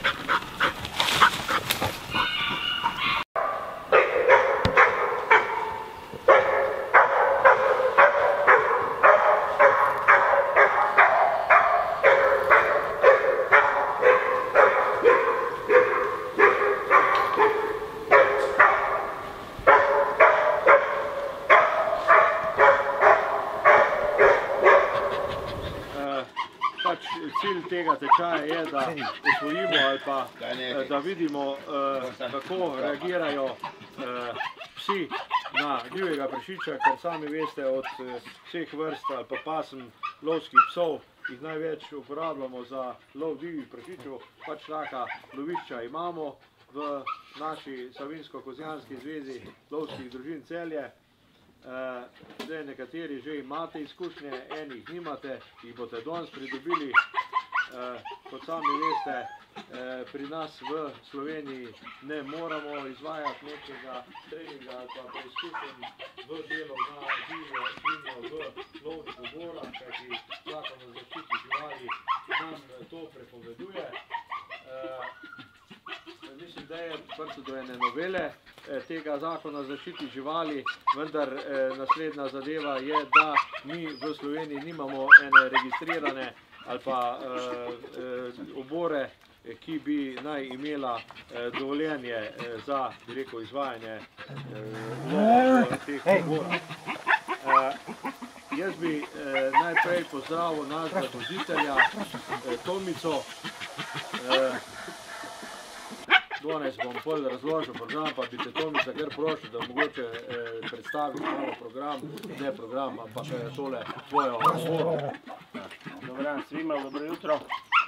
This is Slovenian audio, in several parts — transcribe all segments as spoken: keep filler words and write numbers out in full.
Cilj tega tečaja je, da osvojimo ali pa da vidimo, kako reagirajo psi na divjega prašiča, ker sami veste, od vseh vrst ali pa pasem lovskih psov jih največ uporabljamo za lov divjih prašičev. Pač taka lovišča imamo v naši Savinjsko-Kozjanski zvezi lovskih družin Celje. Zdaj nekateri že imate izkušnje, eni jih nimate, jih boste danes pridobili. Kot sami veste, pri nas v Sloveniji ne moramo izvajati nekega treninga ali pa preizkušenj v delu na divjo svinjo v lovnih oborah, kajti Zakon o zaščiti živali nam to prepoveduje. Mislim, da je prišlo do ene novele tega Zakona o zaščiti živali, vendar naslednja zadeva je, da mi v Sloveniji nimamo ene registrirane ali pa obore, ki bi naj imela dovoljenje za, bi rekel, izvajanje lova v teh oborah. Jaz bi najprej pozdravil našega voditelja Tomico. Danes bom pol razložil program, pa bi te Tomica kar prošel, da mogoče predstaviš malo program, ne program, ampak tole tvojo oboro. Dobar dan svima, dobro jutro.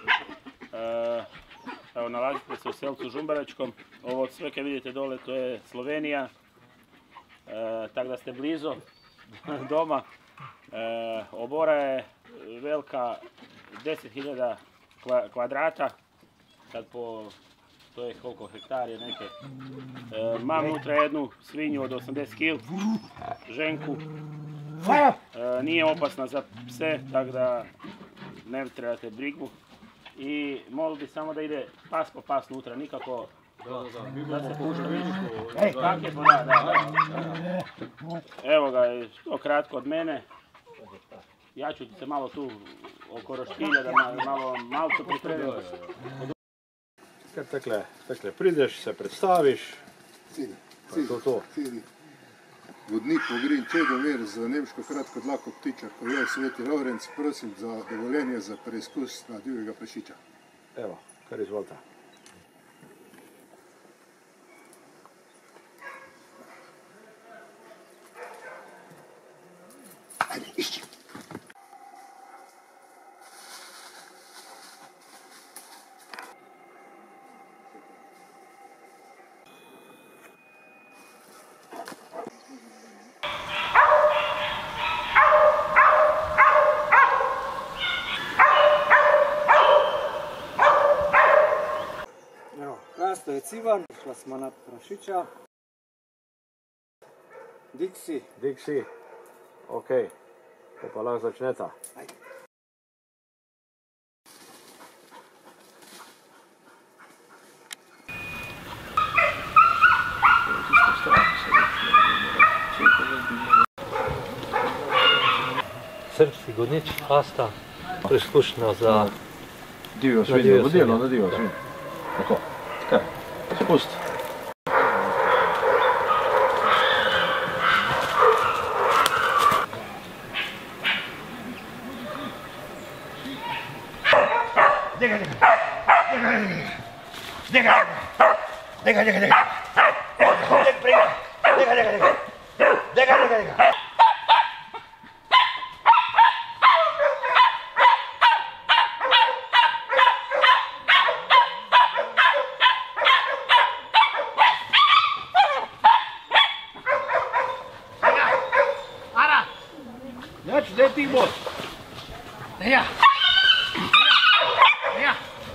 Evo, nalazite se u selcu Žumberečkom. Ovo sve kad vidite dole, to je Slovenija. Tako da ste blizu doma. Obora je velika deset hiljada kvadrata. Sad po, to je koliko hektari neke. Mam unutra jednu svinju od osamdeset kila, ženku. Nije opasna za pse, tako da ne trebate brigu. I molio bi samo da ide pas po pas unutra, nikako da se pušta više. Evo ga, to kratko od mene. Ja ću se malo tu oko roštilja da malo malco pripremim. Takle, takle, prideš, se predstaviš. Cilj, to. cilj. Vodnik Ogrin Čedomir za nemško kratko dlako ptiča, ko je Sveti Lovrenc, prosim za dovoljenje za preizkus na divjega prašiča. Evo, kar izvolite. Ajde, išči. To je Civan, šla smo na prašiča. Diksi. Diksi, ok. To pa lahko začneta. Ajde. Srpski gonič, hasta, preizkušnja za divjo svinjo, vodilo na divjo svinjo. Tako, tako, spusti. Dega, dega, dega, dega, dega, dega, dega, dega, dega, dega, dega, dega, dega, dega. Znači, gdje ti bos? Ja. Ja.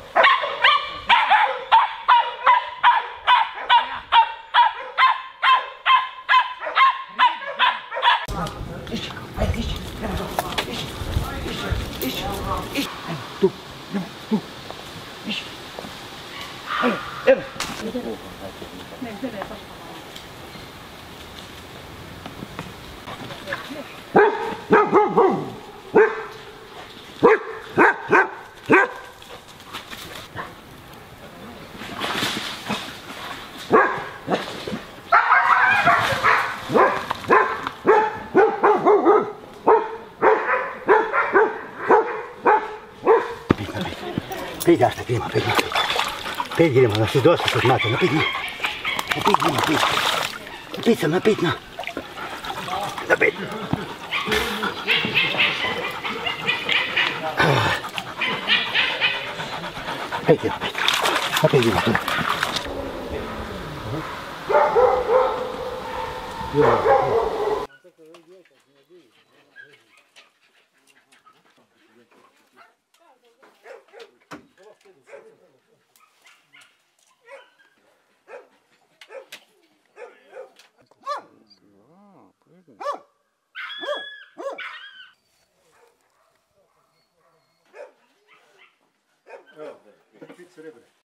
Ići, ajde, ići, nema to, ići, ići, ići, ići, tu, nema, tu, ići. Pet jašta ima, pet ima. Pet idemo, da se dosta se smata, na pet ima. Na pet ima, pet. Na pet sam, na pet na. Na pet. Pet ima, pet. Na pet ima, pet. Evo, pet srebre.